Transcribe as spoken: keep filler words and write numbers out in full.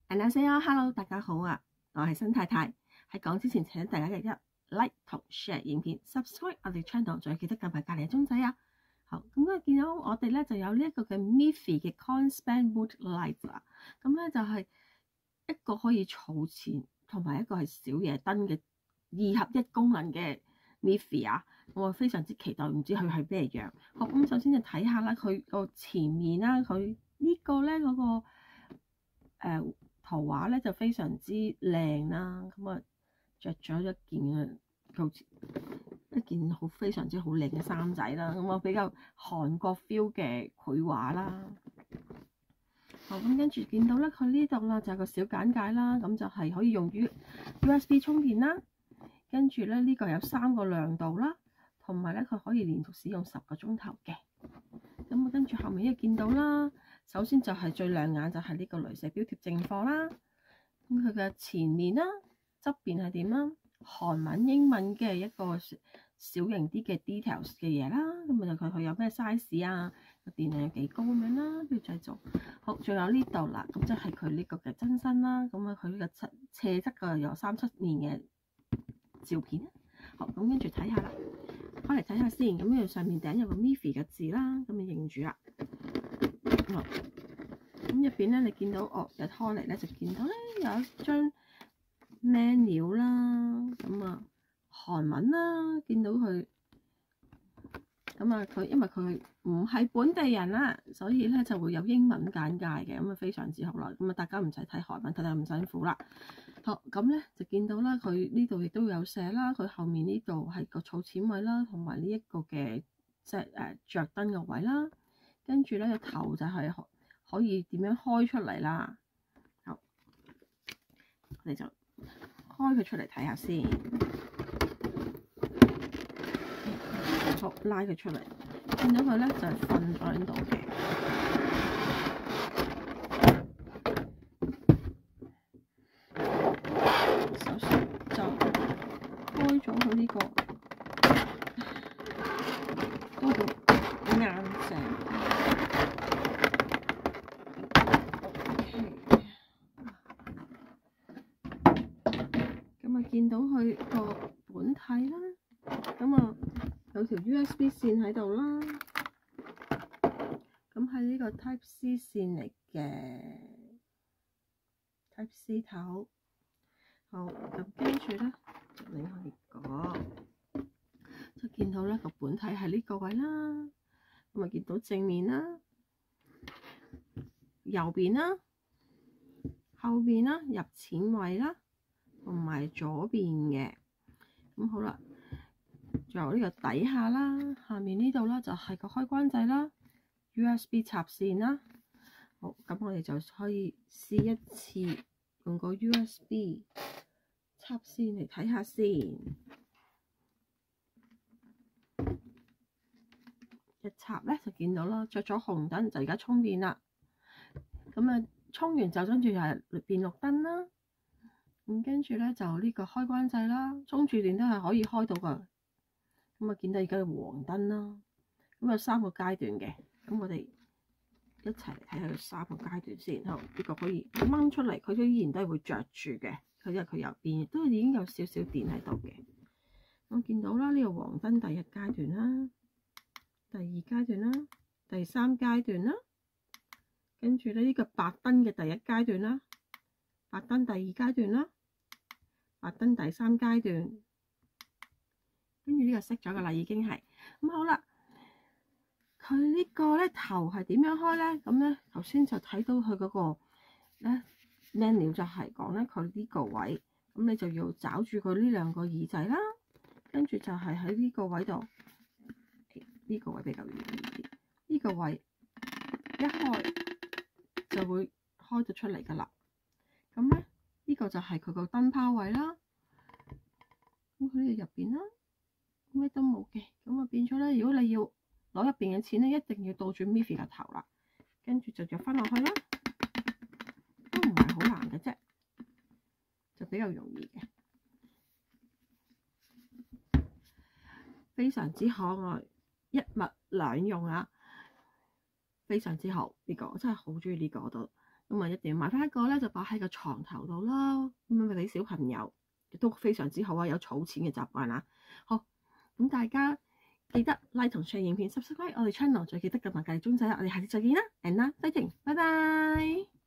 안녕하세요，Hello， 大家好啊，我係新太太。喺講之前，請大家記得 like 同 share 影片 ，subscribe 我哋 channel，仲要記得撳埋隔離嘅鐘仔啊。好，咁咧見到我哋咧就有呢一個嘅 Miffy 嘅 Conspan Mood Light 啦。咁咧就係一個可以儲錢，同埋一個係小夜燈嘅二合一功能嘅 Miffy 啊。我非常之期待，唔知佢係咩樣。好，咁首先就睇下啦，佢個前面啦，佢呢個咧嗰、那個誒。呃圖畫咧就非常之靚啦，咁啊着咗一件啊，好似一件好非常之好靚嘅衫仔啦，咁啊比較韓國 feel 嘅繪畫啦。好，咁跟住見到咧，佢呢度啦就係個小簡介啦，咁就係可以用於 U S B 充電啦，跟住咧呢個有三個亮度啦，同埋咧佢可以連續使用十個鐘頭嘅。咁啊跟住後面呢個見到啦。首先就係最亮眼就係呢個鐳射標貼正貨啦，咁佢嘅前面啦、側邊係點啦？韓文、英文嘅一個小型啲嘅 details 嘅嘢啦，咁啊就佢佢有咩 size 啊，個電量有幾高咁樣啦，跟住製造。好，仲有呢度啦，咁即係佢呢個嘅真身啦，咁啊佢呢個側斜側嘅有三七面嘅照片。好，咁跟住睇下啦，開嚟睇下先，咁呢度上面頂有個 Miffy 嘅字啦，咁你認住啦。咁入邊咧，你見到哦，一開嚟咧就見到咧有一張 menu 啦，咁啊韓文啦，見到佢咁啊佢因為佢唔係本地人啦，所以咧就會有英文簡介嘅，咁啊非常之好啦，咁啊大家唔使睇韓文睇得咁辛苦啦。好，咁咧就見到啦，佢呢度亦都有寫啦，佢後面呢度係個儲錢位啦，同埋呢一個嘅即係誒著燈嘅位啦。跟住咧個頭就係可以點樣開出嚟啦。好，我哋就開佢出嚟睇下先。好，拉佢出嚟，見到佢咧就係瞓咗喺度嘅。首先就開咗佢呢個嗰個硬淨。見到佢個本體啦，咁啊有條 U S B 線喺度啦，咁係呢個 Type C 線嚟嘅 Type C 頭。好，咁跟住咧就你可以講，就見到咧個本體係呢個位啦，咁啊見到正面啦、右邊啦、後邊啦、入錢位啦。同埋左邊嘅，咁好啦，仲有呢個底下啦，下面呢度啦就係個開關掣啦 ，U S B 插線啦。好，咁我哋就可以試一次用個 U S B 插線嚟睇下先。一插咧就見到啦，着咗紅燈就而家充電啦。咁啊，充完就跟住就係變綠燈啦。咁跟住咧就呢個開關掣啦，充住電都係可以開到噶。咁啊見到而家嘅黃燈啦，咁有三個階段嘅。咁我哋一齊嚟睇下佢三個階段先。好，呢個可以掹出嚟，佢都依然都係會着住嘅。佢因為佢入邊都已經有少少電喺度嘅。我見到啦，呢個黃燈第一階段啦，第二階段啦，第三階段啦，跟住咧呢個白燈嘅第一階段啦，白燈第二階段啦。白燈第三階段，跟住呢個熄咗噶啦，已經係咁好啦。佢呢個咧頭係點樣開咧？咁咧頭先就睇到佢嗰個咧 menu 就係講咧佢呢個位，咁你就要找住佢呢兩個耳仔啦，跟住就係喺呢個位度，呢個位比較遠啲，呢個位一開就會開到出嚟噶啦。咁咧。呢個就係佢個燈泡位啦，咁佢呢度入邊啦，咩都冇嘅，咁啊變咗咧。如果你要攞入邊嘅錢咧，一定要倒轉 Miffy 個頭啦，跟住就入翻落去啦，都唔係好難嘅啫，就比較容易嘅，非常之可愛，一物兩用啊，非常之好呢個，我真係好中意呢個都。 咁啊一定要買翻一個咧，就擺喺個床頭度啦。咁樣俾小朋友亦都非常之好啊，有儲錢嘅習慣啊。好，咁大家記得 like 同 share 影片 ，subscribe 我哋 channel，再記得撳埋隔離鐘仔啦。我哋下次再見啦，and 啦，再見，拜拜。